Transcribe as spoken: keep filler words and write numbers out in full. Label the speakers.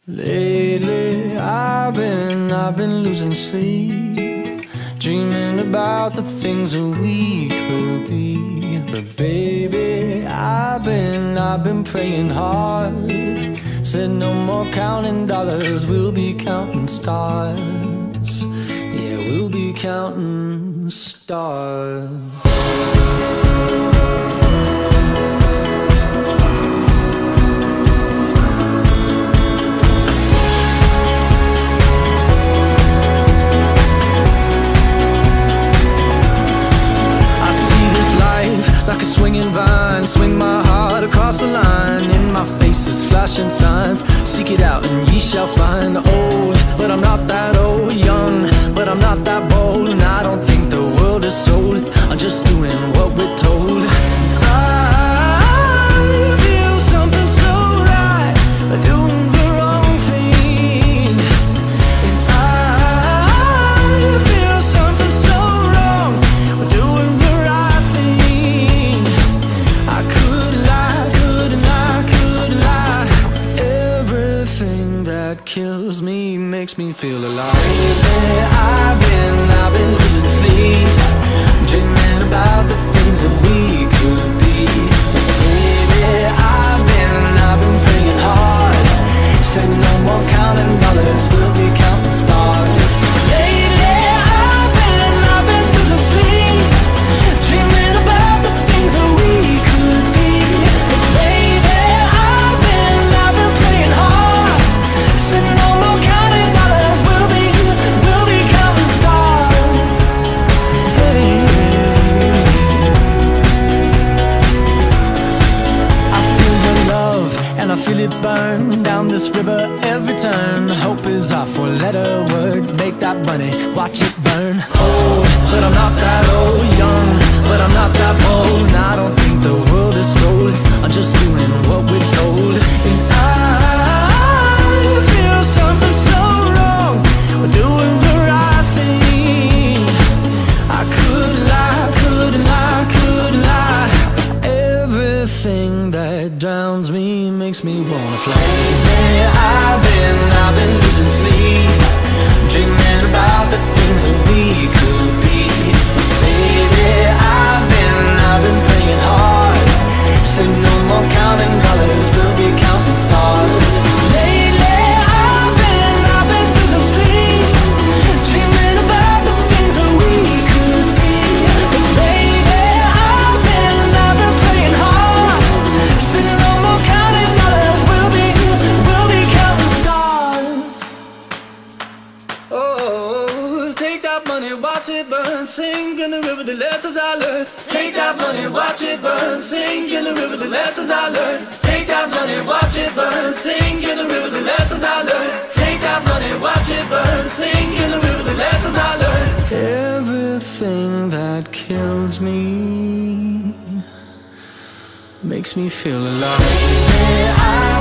Speaker 1: Lately I've been, I've been losing sleep, dreaming about the things that we could be. But baby, I've been, I've been praying hard. Said no more counting dollars, we'll be counting stars. Yeah, we'll be counting stars. Like a swinging vine, swing my heart across the line. In my face is flashing signs, seek it out and ye shall find. Old, but I'm not that old. Young, but I'm not that bold. And I don't think the world is sold, I'm just doing what we're told. I feel something so right, doing the wrong thing. And I feel something so wrong, doing the right thing. I could lie, could lie, could lie. Everything that kills me makes me feel alive. Lately I've been, I've been losing sleep, dreaming about the things that we could be. Baby, I've been, I've been praying hard. Said no more counting dollars, we'll be counting stars. Lately I've been, I've been losing sleep, dreaming about the things that we could be. Baby, I've been, I've been praying hard. Said no more counting dollars, we'll be, we'll be counting stars. Hey. I feel your love and I feel it burn down this river every turn. Hope is our four-letter word, make that money, watch it burn. Old, but I'm not that old. Young, but I'm not that bold. And I don't think the world is sold, I'm just doing what we're told. And I feel something so wrong, we're doing the right thing. I could lie, could lie, could lie. Everything that drowns me makes me wanna fly. Lately I've been, I've been losing sleep, dreaming about the things that we could be. Baby, I've been, I've been praying hard. Said no more counting dollars, we'll be counting stars. Lately I've been, I've been losing sleep, dreaming about the things that we could be. But baby, I've been, I've been praying hard. Said no more counting dollars, we'll be, we'll be counting stars. Oh, take that money, watch it burn, sink in the river the lessons I learned. Take that money, watch it burn, sink in the river the lessons I learned. Take that money, watch it burn, sink in the river the lessons I learned. Take that money, watch it burn, sink in the river the lessons I learned. Everything that kills me makes me feel alive. I